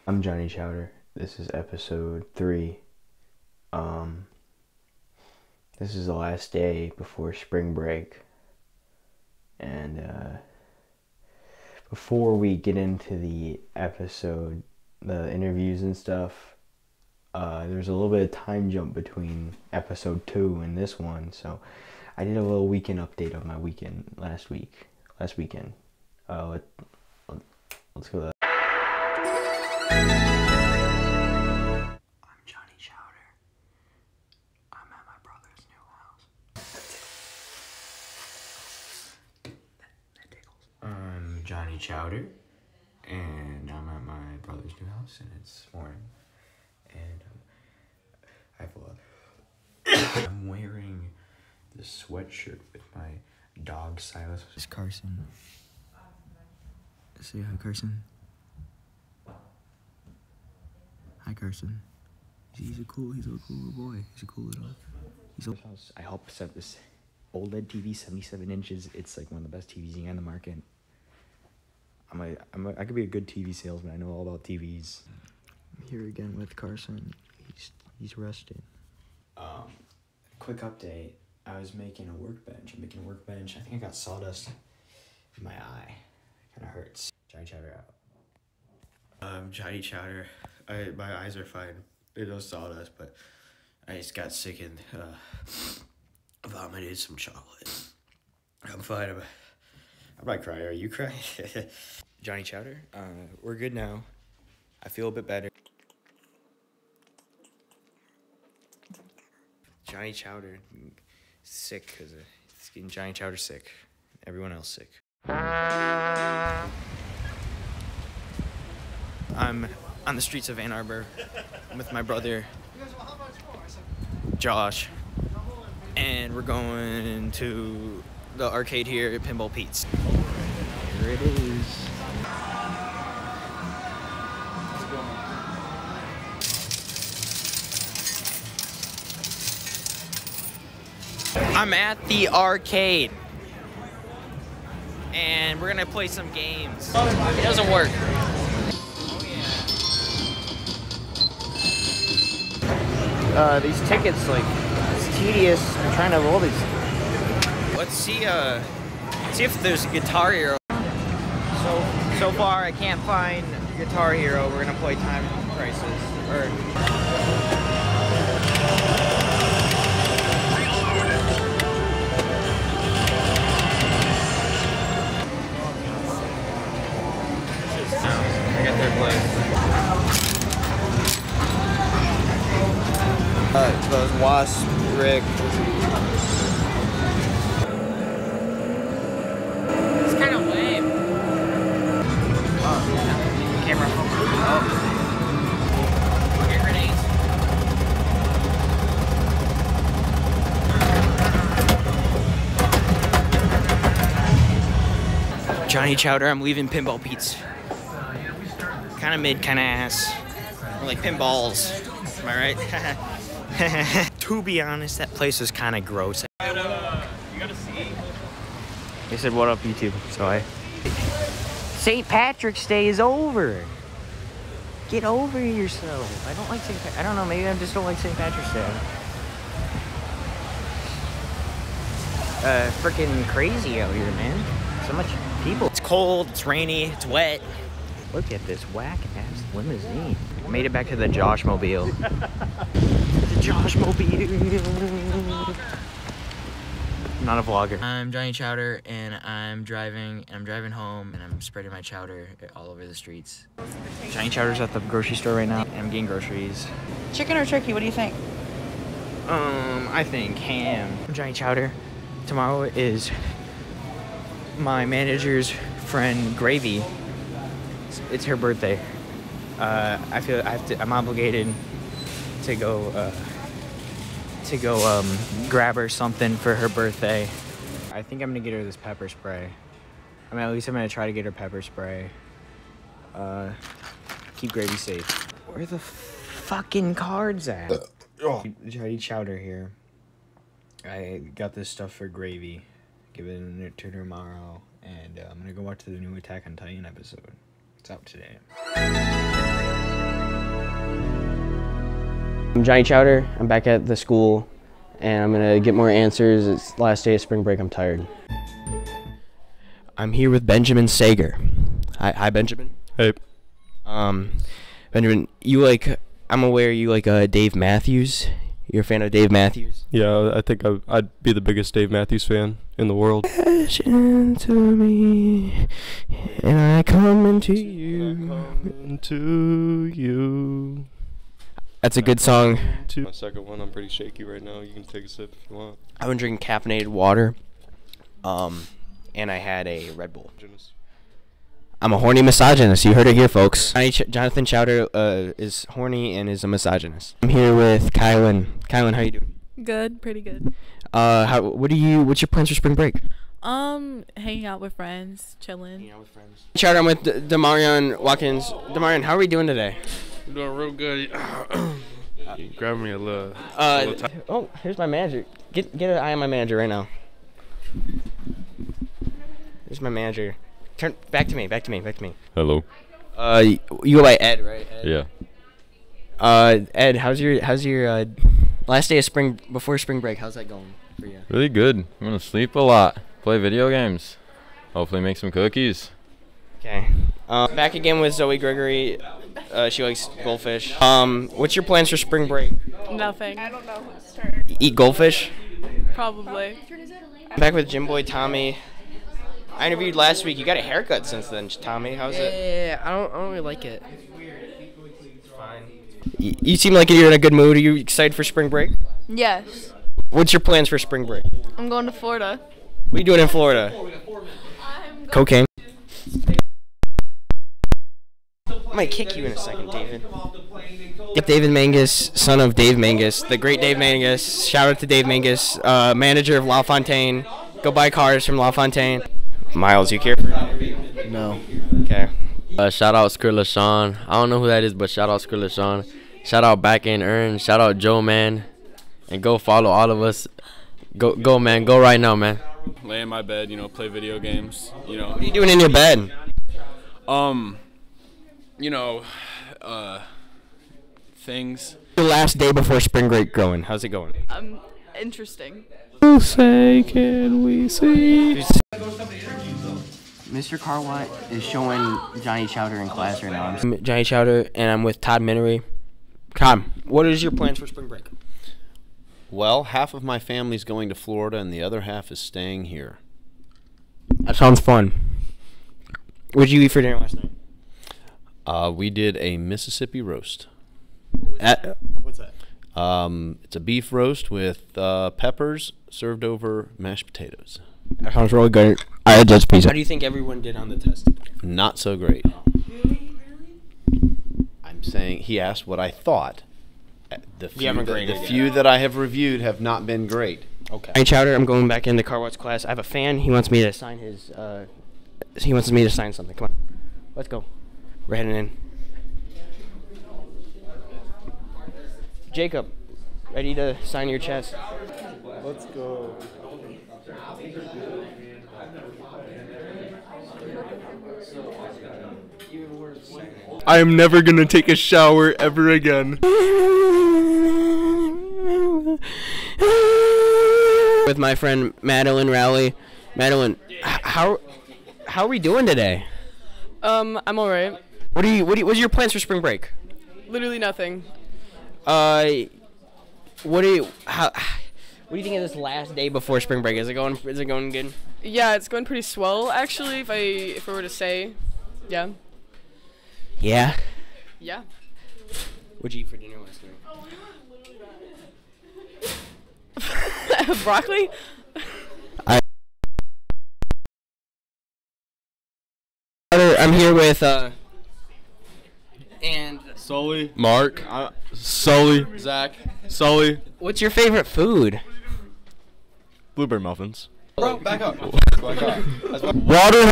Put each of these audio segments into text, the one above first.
I'm Johnny Chowder. This is episode 3. This is the last day before spring break. And before we get into the episode, the interviews and stuff, there's a little bit of time jump between episode 2 and this one. So I did a little weekend update of my weekend last weekend. Let's go to that. I'm Johnny Chowder. I'm at my brother's new house. That tickles. I'm Johnny Chowder, and I'm at my brother's new house, and it's morning. And I'm wearing this sweatshirt with my dog Silas. This is Carson. Say hi, Carson. Hi, Carson. He's a cool little boy. He's a cool little. I helped set this OLED TV, 77 inches. It's like one of the best TVs on the market. I could be a good TV salesman. I know all about TVs. I'm here again with Carson. He's resting. Quick update. I was making a workbench. I think I got sawdust in my eye. Kind of hurts. Johnny Chowder out. Johnny Chowder. My eyes are fine. There's no sawdust, but I just got sick and vomited some chocolate. I'm fine. I'm not crying. Are you crying? Johnny Chowder. We're good now. I feel a bit better. Johnny Chowder sick because it's getting Johnny Chowder sick. Everyone else sick. I'm on the streets of Ann Arbor with my brother Josh, and we're going to the arcade here at Pinball Pete's. Here it is. I'm at the arcade, and we're gonna play some games. It doesn't work. These tickets, like, it's tedious. I'm trying to roll these. Let's see if there's a Guitar Hero. So far I can't find Guitar Hero. We're gonna play Time Crisis. I got their place. Those Wasp, Rick. It's kind of lame. Oh, camera focus. Oh. Get grenades. Johnny Chowder, I'm leaving Pinball Pete's. Kind of mid, kind of ass. Or like pinballs. Am I right? To be honest, that place was kind of gross. You gotta see. They said, "What up, YouTube?" So St. Patrick's Day is over. Get over yourself. I don't like I don't know. Maybe I just don't like St. Patrick's Day. Freaking crazy out here, man. So much people. It's cold. It's rainy. It's wet. Look at this whack-ass limousine. Made it back to the Josh-mobile. The Josh-mobile. I'm not a vlogger. I'm Johnny Chowder, and I'm driving home, and I'm spreading my chowder all over the streets. Johnny Chowder's at the grocery store right now, and I'm getting groceries. Chicken or turkey, what do you think? I think ham. I'm Johnny Chowder. Tomorrow is my manager's friend, Gravy. It's her birthday. I'm obligated to go grab her something for her birthday. I think I'm gonna get her this pepper spray. I mean, at least I'm gonna try to get her pepper spray. Keep Gravy safe. Where the fucking cards at? Johnny Chowder here. I got this stuff for Gravy. Give it to her tomorrow, and I'm gonna go watch the new Attack on Titan episode. It's out today. I'm Johnny Chowder. I'm back at the school, and I'm gonna get more answers. It's the last day of spring break. I'm tired. I'm here with Benjamin Sager. Hi, Benjamin. Hey. Benjamin, I'm aware you like Dave Matthews. You're a fan of Dave Matthews? Yeah, I think I'd be the biggest Dave Matthews fan in the world. Into me, and I come into you. Into you. That's a good song. My second one, I'm pretty shaky right now. You can take a sip if you want. I've been drinking caffeinated water, and I had a Red Bull. I'm a horny misogynist. You heard it here, folks. Jonathan Chowder is horny and is a misogynist. I'm here with Kylan. Kylan, how you doing? Good, pretty good. What's your plans for spring break? Hanging out with friends, chilling. Chowder, I'm with Demarion Watkins. Demarion, how are we doing today? I'm doing real good. You grab me a little. Oh, here's my manager. Get an eye on my manager right now. Here's my manager. Turn back to me. Hello. You go by Ed, right? Ed? Yeah. Ed, how's your last day of before spring break? How's that going for you? Really good. I'm gonna sleep a lot, play video games, hopefully make some cookies. Okay. Back again with Zoe Gregory. She likes goldfish. What's your plans for spring break? Nothing. I don't know whose turn. Eat goldfish? Probably. Back with Jim Boy Tommy. I interviewed last week. You got a haircut since then, Tommy. How's it? Yeah, I don't really like it. Fine. You seem like you're in a good mood. Are you excited for spring break? Yes. What's your plans for spring break? I'm going to Florida. What are you doing in Florida? Cocaine. I might kick you in a second, David. Yep, David Mangus, son of Dave Mangus, the great Dave Mangus. Shout out to Dave Mangus, manager of LaFontaine. Go buy cars from LaFontaine. Miles, you care for an interview? No. Okay. Shout out Skrilla Sean. I don't know who that is, but shout out Skrilla Sean. Shout out Back End Earn. Shout out Joe, man. And go follow all of us. Go, man. Go right now, man. Lay in my bed, play video games, What are you doing in your bed? Things. The last day before spring break going. How's it going? Interesting. Say, can we see? Mr. Carwatt is showing Johnny Chowder in class right now. I'm Johnny Chowder, and I'm with Todd Minery. Todd, what is your plans for spring break? Well, half of my family's going to Florida, and the other half is staying here. That sounds fun. What did you eat for dinner last night? We did a Mississippi roast. What's that? It's a beef roast with peppers served over mashed potatoes. That sounds really good. I had just pizza. How do you think everyone did on the test? Not so great. I'm saying he asked what I thought. The few that I have reviewed have not been great. Okay. Johnny Chowder, I'm going back into Carwatt's class. I have a fan. He wants me to sign his. He wants me to sign something. Come on, let's go. We're heading in. Jacob, ready to sign your chest? Let's go. I am never gonna take a shower ever again. With my friend Madeline Rowley. Madeline, how are we doing today? I'm alright. What's your plans for spring break? Literally nothing. What do you think of this last day before spring break? Is it going good? Yeah, it's going pretty swell actually. If I were to say, yeah. Yeah. Yeah. What'd you eat for dinner last night? Broccoli. I'm here with and Sully, Mark, Sully, Zach, Sully. What's your favorite food? Blueberry muffins. Bro, back up. Water.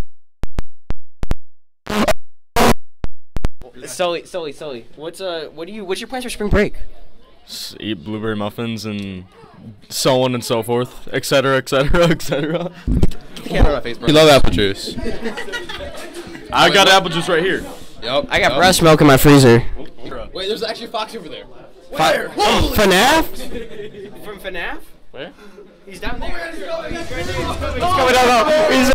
Sully. What's your plans for spring break? Eat blueberry muffins and so on and so forth, etc., etc., etc. You love apple juice. I got apple juice right here. Yep. I got breast milk in my freezer. Wait, there's actually a fox over there. FNAF? From FNAF? Where? He's down there. He's right there. He's coming down. He's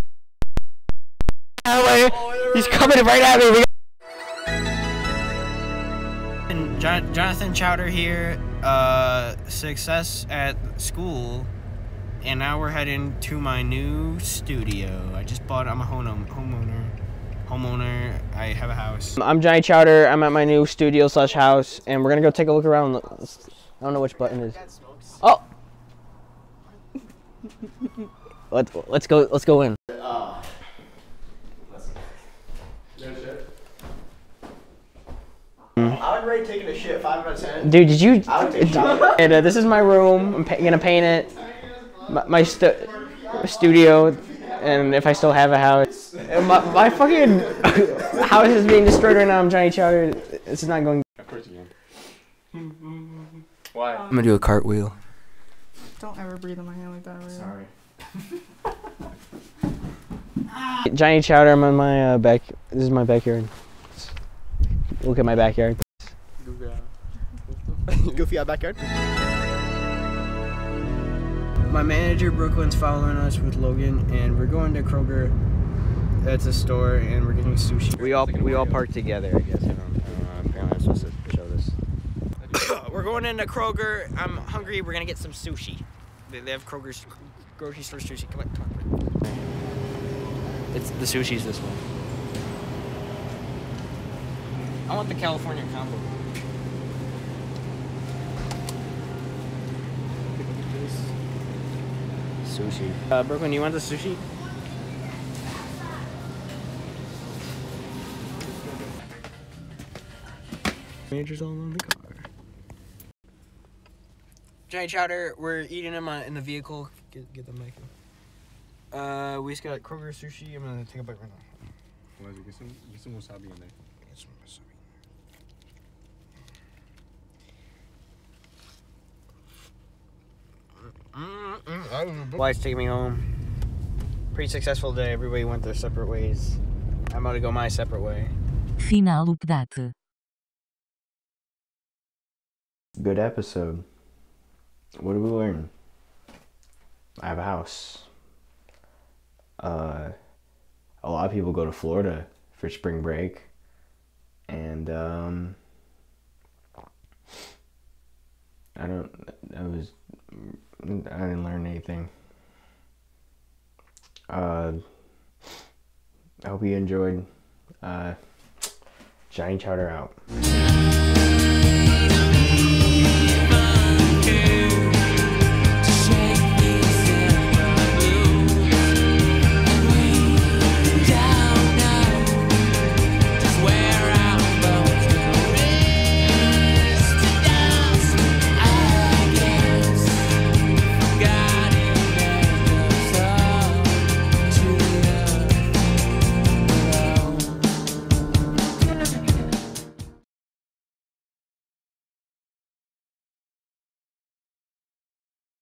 He's coming right at me. And Jonathan Chowder here. Success at school, and now we're heading to my new studio. I just bought it. I'm a homeowner. I have a house. I'm Johnny Chowder. I'm at my new studio / house, and we're gonna go take a look around. I don't know which button it is. Oh. Let's go in. I would rate taking a shit 5 out of 10. Dude, did you? I would take And this is my room. I'm gonna paint it. My studio, and if I still have a house, my fucking house is being destroyed right now. I'm Johnny Chowder. This is not going. Of course you can. Why? I'm gonna do a cartwheel. Don't ever breathe on my hand like that. Right? Sorry. Johnny Chowder. I'm on my back. This is my backyard. Look at my backyard. Goofy out backyard. My manager Brooklyn's following us with Logan, and we're going to Kroger. That's a store, and we're getting sushi. We all parked together. I guess. Apparently I'm supposed to show this. We're going into Kroger. I'm hungry. We're gonna get some sushi. They have Kroger's grocery store sushi. Come on. It's the sushi's this one. I want the California combo. Sushi. Brooklyn, you want the sushi? Manager's all in the car. Johnny Chowder, we're eating them in the vehicle. Get them back in. We just got Kroger sushi. I'm gonna take a bite right now. Get some wasabi in there. Get some wasabi. Wife's taking me home. Pretty successful day. Everybody went their separate ways. I'm about to go my separate way. Final update. Good episode. What did we learn? I have a house. A lot of people go to Florida for spring break, and I didn't learn anything. I hope you enjoyed. Johnny Chowder out.